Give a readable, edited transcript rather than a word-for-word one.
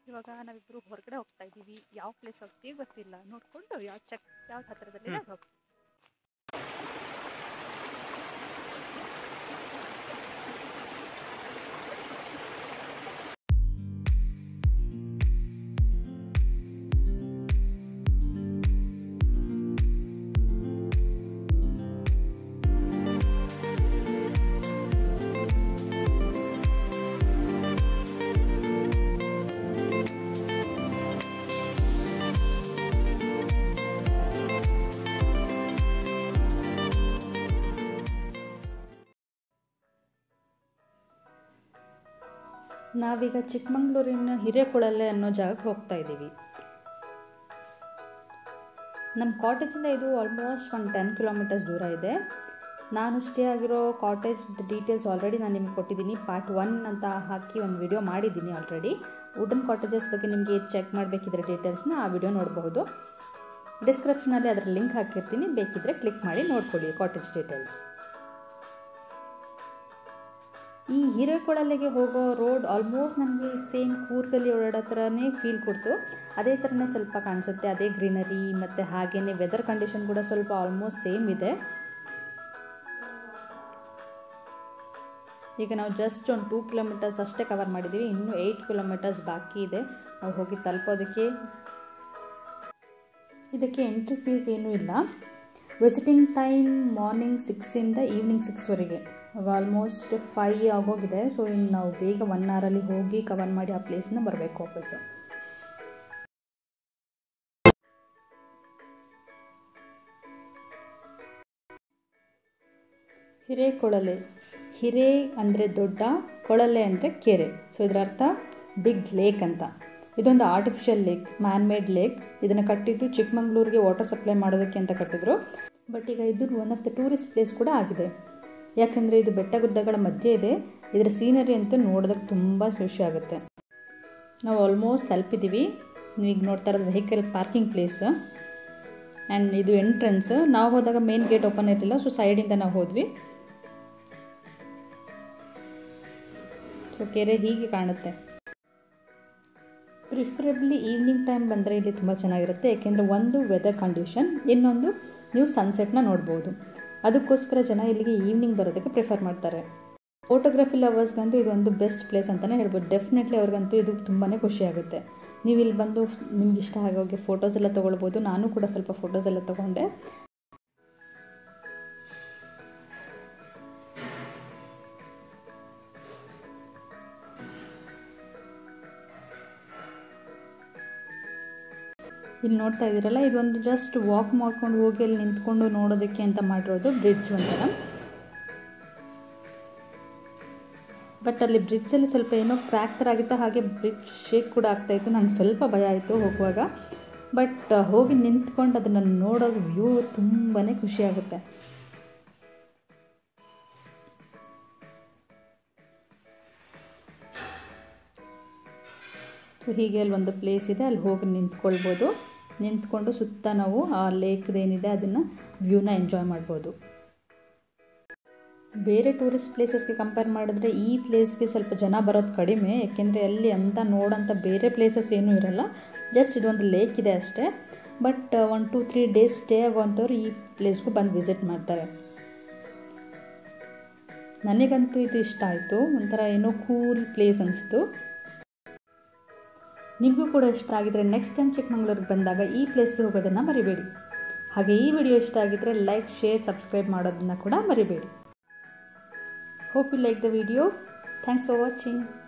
ಇವಾಗ ನಾವಿಬ್ರು ಹೊರಗಡೆ ಹೋಗ್ತಾ ಇದ್ದೀವಿ. ಯಾವ ಪ್ಲೇಸ್ ಹೋಗ್ತೀವಿ ಗೊತ್ತಿಲ್ಲ, ನೋಡ್ಕೊಂಡು ಯಾವ್ದು ಹತ್ರದಲ್ಲಿದೆ ಅಲ್ಲಿ ಹೋಗ್ತೀವಿ. ನಾವೀಗ ಚಿಕ್ಕಮಂಗ್ಳೂರಿನ ಹಿರೇಕೊಳಲೆ ಅನ್ನೋ ಜಾಗಕ್ಕೆ ಹೋಗ್ತಾ ಇದ್ದೀವಿ. ನಮ್ಮ ಕಾಟೇಜಿಂದ ಇದು ಆಲ್ಮೋಸ್ಟ್ ಒಂದು 10 ಕಿಲೋಮೀಟರ್ಸ್ ದೂರ ಇದೆ. ನಾನು ಸ್ಟೇ ಆಗಿರೋ ಕಾಟೇಜ್ ಡೀಟೇಲ್ಸ್ ಆಲ್ರೆಡಿ ನಾನು ನಿಮ್ಗೆ ಕೊಟ್ಟಿದ್ದೀನಿ. ಪಾರ್ಟ್ 1 ಅಂತ ಹಾಕಿ ಒಂದು ವಿಡಿಯೋ ಮಾಡಿದ್ದೀನಿ ಆಲ್ರೆಡಿ. ವುಡನ್ ಕಾಟೇಜಸ್ ಬಗ್ಗೆ ನಿಮಗೆ ಚೆಕ್ ಮಾಡಬೇಕಿದ್ರೆ ಡೀಟೇಲ್ಸ್ನ ಆ ವಿಡಿಯೋ ನೋಡಬಹುದು. ಡಿಸ್ಕ್ರಿಪ್ಷನಲ್ಲಿ ಅದರ ಲಿಂಕ್ ಹಾಕಿರ್ತೀನಿ, ಬೇಕಿದ್ರೆ ಕ್ಲಿಕ್ ಮಾಡಿ ನೋಡ್ಕೊಳ್ಳಿ ಕಾಟೇಜ್ ಡೀಟೇಲ್ಸ್. ಈ ಹಿರೇಕೊಳಲೆಗೆ ಹೋಗೋ ರೋಡ್ ಆಲ್ಮೋಸ್ಟ್ ನನಗೆ ಸೇಮ್ ಕೂರ್ಗಲ್ಲಿ ಓಡಾಡೋ ಥರನೇ ಫೀಲ್ ಕೊಡ್ತು. ಅದೇ ಥರನೇ ಸ್ವಲ್ಪ ಕಾಣಿಸುತ್ತೆ, ಅದೇ ಗ್ರೀನರಿ ಮತ್ತು ಹಾಗೆಯೇ ವೆದರ್ ಕಂಡೀಷನ್ ಕೂಡ ಸ್ವಲ್ಪ ಆಲ್ಮೋಸ್ಟ್ ಸೇಮ್ ಇದೆ. ಈಗ ನಾವು ಜಸ್ಟ್ ಒಂದು 2 ಕಿಲೋಮೀಟರ್ಸ್ ಅಷ್ಟೇ ಕವರ್ ಮಾಡಿದ್ದೀವಿ, ಇನ್ನೂ 8 ಕಿಲೋಮೀಟರ್ಸ್ ಬಾಕಿ ಇದೆ ನಾವು ಹೋಗಿ ತಲುಪೋದಕ್ಕೆ. ಇದಕ್ಕೆ ಎಂಟ್ರಿ ಫೀಸ್ ಏನೂ ಇಲ್ಲ. ವಿಸಿಟಿಂಗ್ ಟೈಮ್ ಮಾರ್ನಿಂಗ್ 6ಇಂದ ಈವ್ನಿಂಗ್ 6ವರೆಗೆ. ಆಲ್ಮೋಸ್ಟ್ 5 ಆಗೋಗಿದೆ. ಸೊ ಇನ್ನು ನಾವು ಬೇಗ 1 ಅವರಲ್ಲಿ ಹೋಗಿ ಕವರ್ ಮಾಡಿ ಆ ಪ್ಲೇಸ್ನ ಬರಬೇಕು ವಾಪಸ್ಸು. ಹಿರೇಕೊಳಲೆ, ಹಿರೇ ಅಂದರೆ ದೊಡ್ಡ, ಕೊಳಲೆ ಅಂದರೆ ಕೆರೆ. ಸೊ ಇದರ ಅರ್ಥ ಬಿಗ್ ಲೇಕ್ ಅಂತ. ಇದೊಂದು artificial lake, man made lake. ಇದನ್ನು ಕಟ್ಟಿದ್ದು ಚಿಕ್ಕಮಂಗ್ಳೂರಿಗೆ ವಾಟರ್ ಸಪ್ಲೈ ಮಾಡೋದಕ್ಕೆ ಅಂತ ಕಟ್ಟಿದ್ರು. ಬಟ್ ಈಗ ಇದು one of the tourist place ಕೂಡ ಆಗಿದೆ. ಯಾಕಂದರೆ ಇದು ಬೆಟ್ಟ ಗುಡ್ಡಗಳ ಮಧ್ಯೆ ಇದೆ. ಇದರ ಸೀನರಿ ಅಂತೂ ನೋಡೋದಕ್ಕೆ ತುಂಬ ಖುಷಿ ಆಗುತ್ತೆ. ನಾವು ಆಲ್ಮೋಸ್ಟ್ ತಲುಪಿದ್ದೀವಿ. ನೀವೀಗ ನೋಡ್ತಾ ಇರೋದು ವೆಹಿಕಲ್ ಪಾರ್ಕಿಂಗ್ ಪ್ಲೇಸ್ ಆ್ಯಂಡ್ ಇದು ಎಂಟ್ರೆನ್ಸ್. ನಾವು ಹೋದಾಗ ಮೇನ್ ಗೇಟ್ ಓಪನ್ ಇರಲಿಲ್ಲ, ಸೊ ಸೈಡಿಂದ ನಾವು ಹೋದ್ವಿ. ಸೊ ಕೆರೆ ಹೀಗೆ ಕಾಣುತ್ತೆ. ಪ್ರಿಫರೆಬ್ಲಿ ಈವ್ನಿಂಗ್ ಟೈಮ್ ಬಂದರೆ ಇಲ್ಲಿ ತುಂಬ ಚೆನ್ನಾಗಿರುತ್ತೆ. ಏಕೆಂದರೆ ಒಂದು ವೆದರ್ ಕಂಡೀಷನ್, ಇನ್ನೊಂದು ನೀವು ಸನ್ಸೆಟ್ನ ನೋಡ್ಬೋದು. ಅದಕ್ಕೋಸ್ಕರ ಜನ ಇಲ್ಲಿಗೆ ಈವ್ನಿಂಗ್ ಬರೋದಕ್ಕೆ ಪ್ರಿಫರ್ ಮಾಡ್ತಾರೆ. ಫೋಟೋಗ್ರಫಿ ಲವರ್ಸ್ಗಂತೂ ಇದೊಂದು ಬೆಸ್ಟ್ ಪ್ಲೇಸ್ ಅಂತಲೇ ಹೇಳ್ಬೋದು. ಡೆಫಿನೆಟ್ಲಿ ಅವ್ರಿಗಂತೂ ಇದು ತುಂಬಾ ಖುಷಿಯಾಗುತ್ತೆ. ನೀವು ಇಲ್ಲಿ ಬಂದು ನಿಮ್ಗೆ ಇಷ್ಟ ಆಗೋಗೆ ಫೋಟೋಸ್ ಎಲ್ಲ ತೊಗೊಳ್ಬೋದು. ನಾನು ಕೂಡ ಸ್ವಲ್ಪ ಫೋಟೋಸ್ ಎಲ್ಲ ತೊಗೊಂಡೆ. ಇಲ್ಲಿ ನೋಡ್ತಾ ಇದ್ದೀರಲ್ಲ, ಇದೊಂದು ಜಸ್ಟ್ ವಾಕ್ ಮಾಡ್ಕೊಂಡು ಹೋಗಿ ಅಲ್ಲಿ ನಿಂತ್ಕೊಂಡು ನೋಡೋದಕ್ಕೆ ಅಂತ ಮಾಡಿರೋದು ಬ್ರಿಡ್ಜ್ ಒಂಥರ. ಬಟ್ ಅಲ್ಲಿ ಬ್ರಿಡ್ಜಲ್ಲಿ ಸ್ವಲ್ಪ ಏನೋ ಕ್ರ್ಯಾಕ್ ಥರ ಆಗಿತ್ತು, ಹಾಗೆ ಬ್ರಿಡ್ಜ್ ಶೇಕ್ ಕೂಡ ಆಗ್ತಾಯಿತ್ತು. ನನಗೆ ಸ್ವಲ್ಪ ಭಯ ಆಯಿತು ಹೋಗುವಾಗ. ಬಟ್ ಹೋಗಿ ನಿಂತ್ಕೊಂಡು ಅದನ್ನು ನೋಡೋ ವ್ಯೂ ತುಂಬಾ ಖುಷಿಯಾಗುತ್ತೆ. ಸೊ ಹೀಗೆ ಅಲ್ಲಿ ಒಂದು ಪ್ಲೇಸ್ ಇದೆ, ಅಲ್ಲಿ ಹೋಗಿ ನಿಂತ್ಕೊಳ್ಬೋದು. ನಿಂತ್ಕೊಂಡು ಸುತ್ತ ನಾವು ಆ ಲೇಕ್ದೇನಿದೆ ಅದನ್ನು ವ್ಯೂನ ಎಂಜಾಯ್ ಮಾಡ್ಬೋದು. ಬೇರೆ ಟೂರಿಸ್ಟ್ ಪ್ಲೇಸಸ್ಗೆ ಕಂಪೇರ್ ಮಾಡಿದ್ರೆ ಈ ಪ್ಲೇಸ್ಗೆ ಸ್ವಲ್ಪ ಜನ ಬರೋದು ಕಡಿಮೆ. ಏಕೆಂದರೆ ಅಲ್ಲಿ ಅಂತ ನೋಡೋಂಥ ಬೇರೆ ಪ್ಲೇಸಸ್ ಏನೂ ಇರೋಲ್ಲ. ಜಸ್ಟ್ ಇದೊಂದು ಲೇಕ್ ಇದೆ ಅಷ್ಟೇ. ಬಟ್ 1-2-3 ಡೇಸ್ ಸ್ಟೇ ಆಗೋವಂಥವ್ರು ಈ ಪ್ಲೇಸ್ಗೂ ಬಂದು ವಿಸಿಟ್ ಮಾಡ್ತಾರೆ. ನನಗಂತೂ ಇದು ಇಷ್ಟ ಆಯಿತು. ಒಂಥರ ಏನೋ ಕೂಲ್ ಪ್ಲೇಸ್ ಅನಿಸ್ತು. ನಿಮಗೂ ಕೂಡ ಇಷ್ಟ ಆಗಿದ್ರೆ ನೆಕ್ಸ್ಟ್ ಟೈಮ್ ಚಿಕ್ಕಮಂಗ್ಳೂರಿಗೆ ಬಂದಾಗ ಈ ಪ್ಲೇಸ್ಗೆ ಹೋಗೋದನ್ನು ಮರಿಬೇಡಿ. ಹಾಗೆ ಈ ವಿಡಿಯೋ ಇಷ್ಟ ಆಗಿದ್ರೆ ಲೈಕ್, ಶೇರ್, ಸಬ್ಸ್ಕ್ರೈಬ್ ಮಾಡೋದನ್ನು ಕೂಡ ಮರಿಬೇಡಿ. Hope you like the video. Thanks for watching.